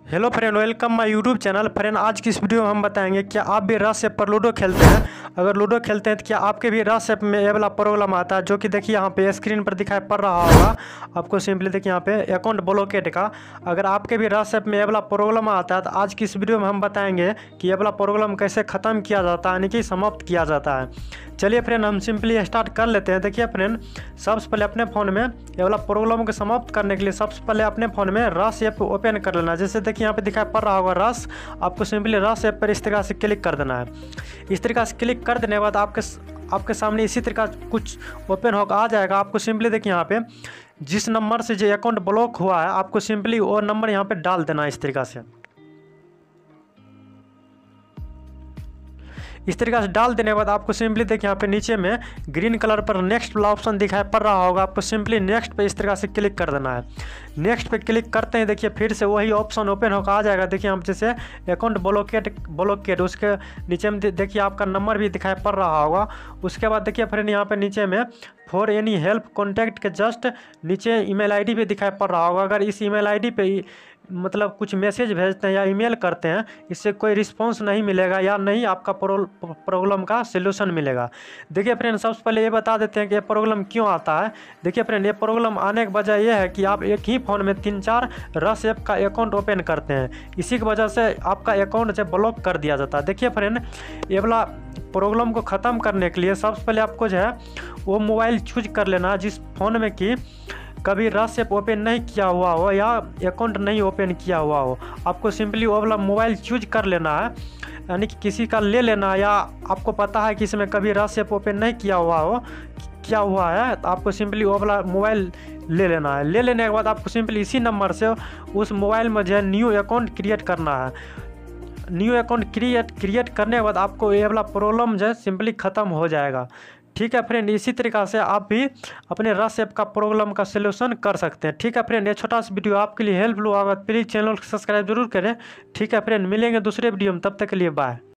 Hello friend, welcome my YouTube channel. Friend, आज की इस वीडियो में हम बताएंगे क्या आप भी रश ऐप पर लूडो खेलते हैं। अगर लूडो खेलते हैं तो क्या आपके भी रश ऐप में ये वाला प्रॉब्लम आता है, जो कि देखिए यहाँ पे स्क्रीन पर दिखाई पड़ रहा होगा आपको। सिंपली देखिए यहाँ पे अकाउंट ब्लॉकेड का। अगर आपके भी रश ऐप में ये वाला प्रॉब्लम आता है तो आज की इस वीडियो में हम बताएंगे कि ये वाला प्रॉब्लम कैसे ख़त्म किया जाता है, यानी कि समाप्त किया जाता है। चलिए फ्रेंड, हम सिंपली स्टार्ट कर लेते हैं। देखिए फ्रेंड, सबसे पहले अपने फ़ोन में ये वाला प्रॉब्लम को समाप्त करने के लिए सबसे पहले अपने फ़ोन में रश ऐप ओपन कर लेना। जैसे देखिए यहाँ पे दिखाई पड़ रहा होगा रश, आपको सिंपली रश ऐप पर इस तरीके से क्लिक कर देना है। इस तरीके से क्लिक कर देने के बाद आपके सामने इसी तरीका कुछ ओपन होकर आ जाएगा। आपको सिंपली देखिए यहाँ पे जिस नंबर से जो अकाउंट ब्लॉक हुआ है, आपको सिंपली वो नंबर यहाँ पे डाल देना है। इस तरीके से डाल देने के बाद आपको सिंपली देखिए यहाँ पे नीचे में ग्रीन कलर पर नेक्स्ट वाला ऑप्शन दिखाई पड़ रहा होगा। आपको सिंपली नेक्स्ट पे इस तरीके से क्लिक कर देना है। नेक्स्ट पे क्लिक करते हैं, देखिए फिर से वही ऑप्शन ओपन होकर आ जाएगा। देखिए हम जैसे अकाउंट ब्लॉकेड उसके नीचे में देखिए आपका नंबर भी दिखाई पड़ रहा होगा। उसके बाद देखिए फ्रेंड यहाँ पे नीचे में फॉर एनी हेल्प कॉन्टैक्ट के जस्ट नीचे ईमेल आईडी भी दिखाई पड़ रहा होगा। अगर इस ईमेल आईडी पे मतलब कुछ मैसेज भेजते हैं या ईमेल करते हैं, इससे कोई रिस्पांस नहीं मिलेगा या नहीं आपका प्रॉब्लम का सलूशन मिलेगा। देखिए फ्रेंड, सबसे पहले ये बता देते हैं कि ये प्रॉब्लम क्यों आता है। देखिए फ्रेंड, ये प्रॉब्लम आने की वजह यह है कि आप एक ही फ़ोन में 3-4 रश ऐप का अकाउंट ओपन करते हैं। इसी की वजह से आपका अकाउंट जो ब्लॉक कर दिया जाता है। देखिए फ्रेंड, ये वाला प्रॉब्लम को ख़त्म करने के लिए सबसे पहले आपको जो है वो मोबाइल चूज कर लेना जिस फ़ोन में कि कभी रश ऐप ओपन नहीं किया हुआ हो या अकाउंट नहीं ओपन किया हुआ हो। आपको सिंपली वो वाला मोबाइल चूज कर लेना है, यानी कि किसी का ले लेना, या आपको पता है कि इसमें कभी रश ऐप ओपन नहीं किया हुआ है तो आपको सिंपली वो वाला मोबाइल ले लेना है। ले लेने के बाद आपको सिंपली इसी नंबर से उस मोबाइल में जो है न्यू अकाउंट क्रिएट करना है। न्यू अकाउंट क्रिएट करने के बाद आपको ये वाला प्रॉब्लम जो है सिंपली ख़त्म हो जाएगा। ठीक है फ्रेंड, इसी तरीक़ा से आप भी अपने रश ऐप का प्रॉब्लम का सलूशन कर सकते हैं। ठीक है फ्रेंड, ये छोटा सा वीडियो आपके लिए हेल्पफुल होगा। प्लीज़ चैनल को सब्सक्राइब जरूर करें। ठीक है फ्रेंड, मिलेंगे दूसरे वीडियो में, तब तक के लिए बाय।